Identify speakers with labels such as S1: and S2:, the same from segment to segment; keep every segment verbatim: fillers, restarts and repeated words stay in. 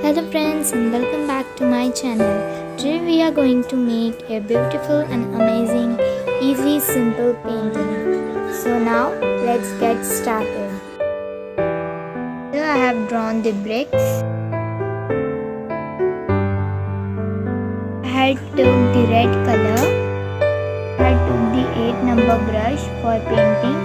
S1: Hello friends and welcome back to my channel. Today we are going to make a beautiful and amazing, easy, simple painting. So now let's get started. Here I have drawn the bricks. I had took the red color. I took the eight number brush for painting.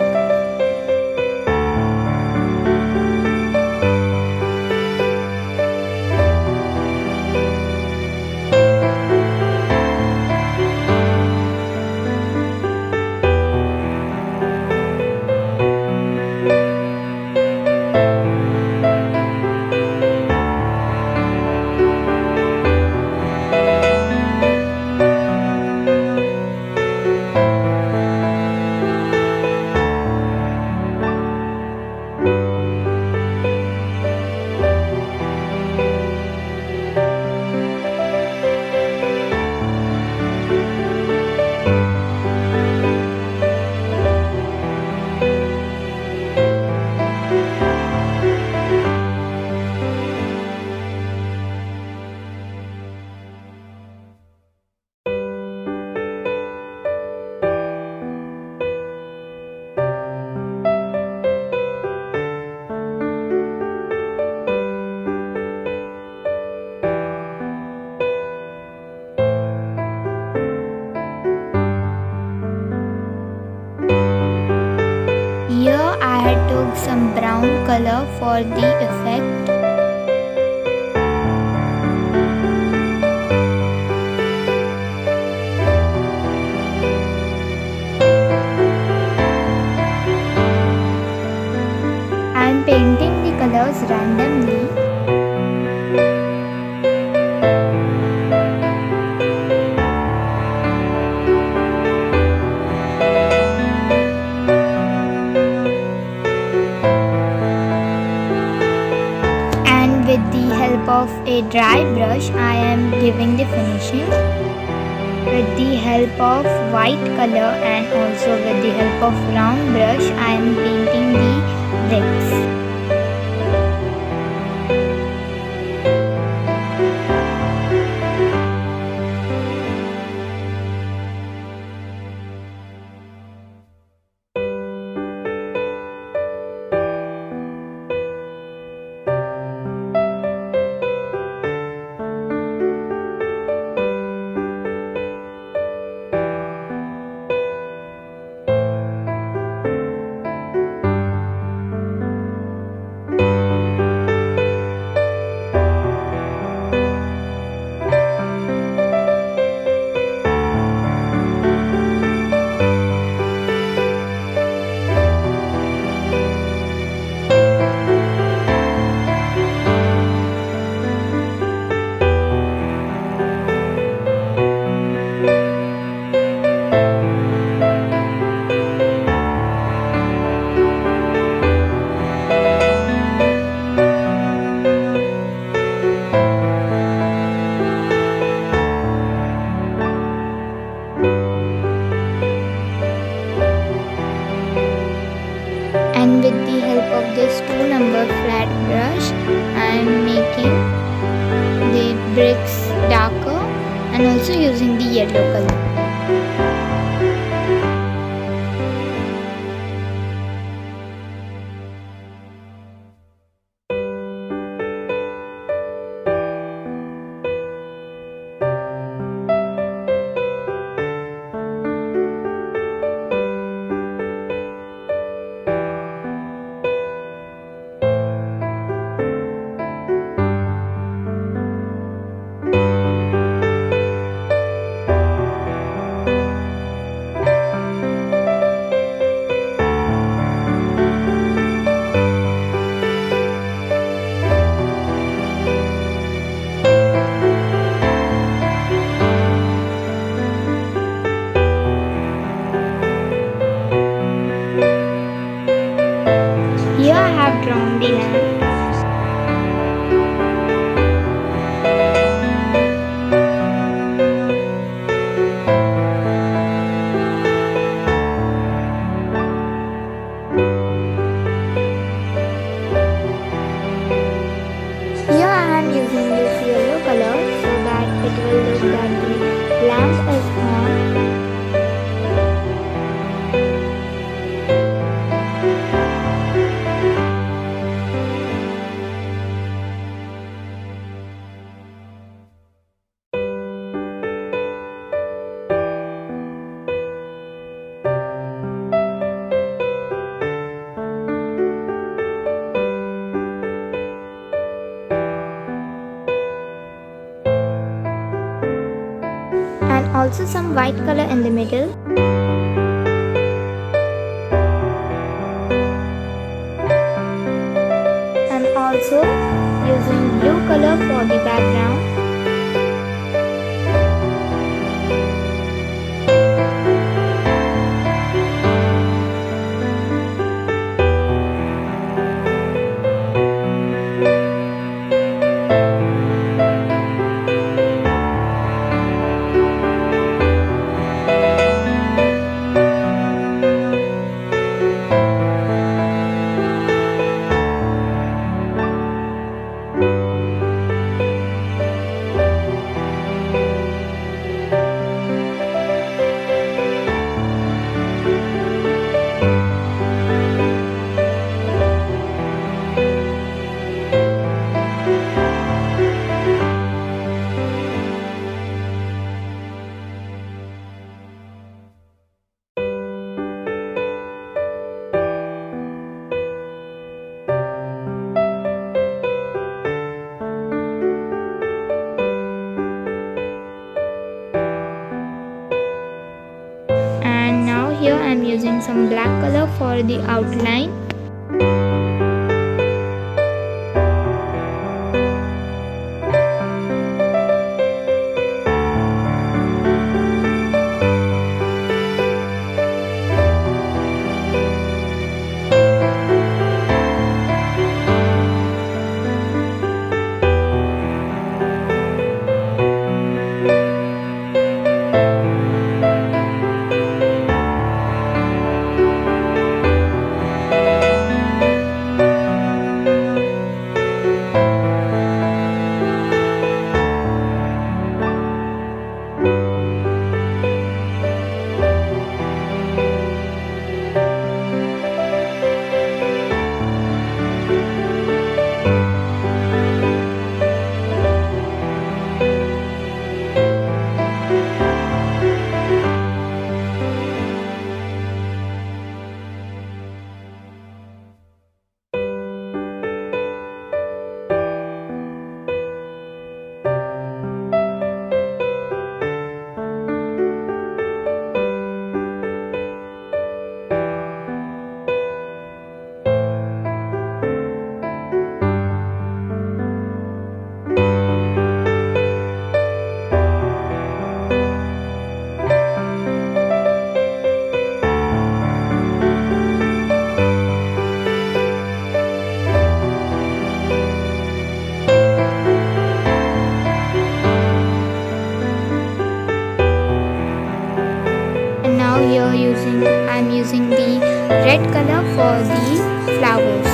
S1: Here I had took some brown color for the effect. I am painting the colors randomly. With the help of a dry brush, I am giving the finishing. With the help of white color and also with the help of round brush, I am painting the bricks. And with the help of this two number flat brush, I am making the bricks darker and also using the yellow color. using this yellow color so that it will look that the lamp is on. And also some white color in the middle. And also using blue color for the background. Here I am using some black color for the outline. Here using I am using the red color for the flowers.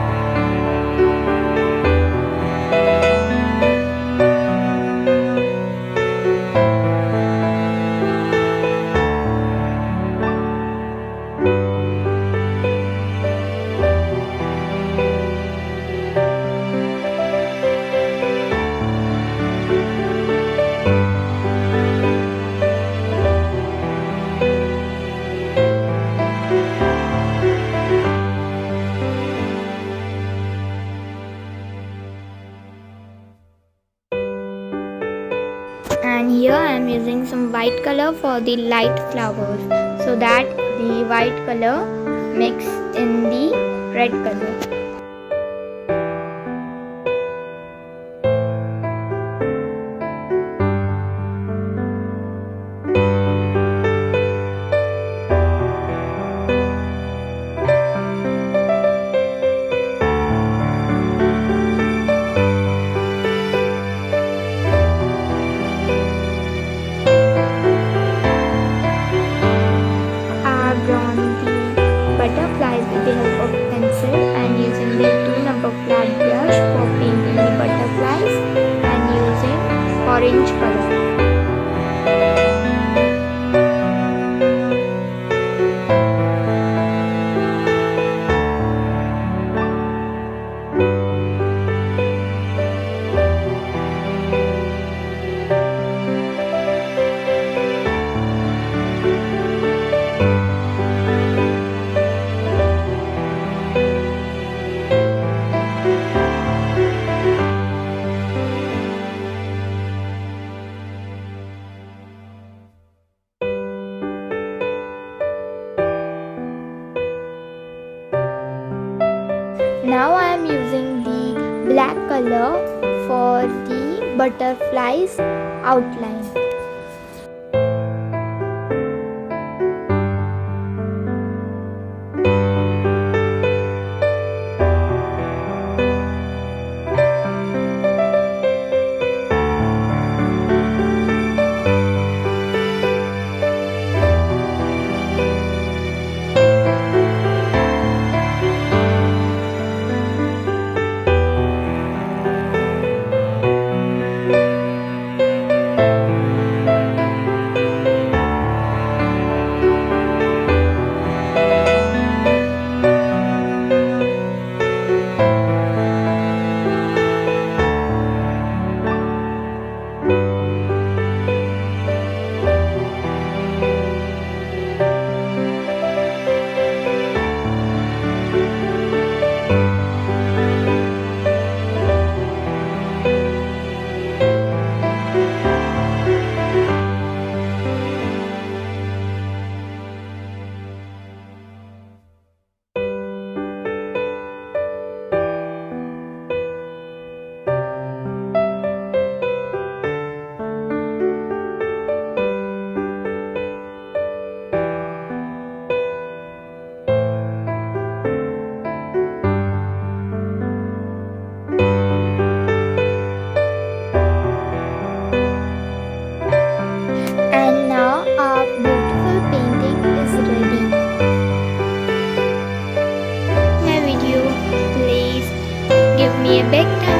S1: And here I am using some white color for the light flowers so that the white color mix in the red color. Butterflies with the help of pencil and use orange color. Now I am using the black color for the butterflies outline. Give me a big thumbs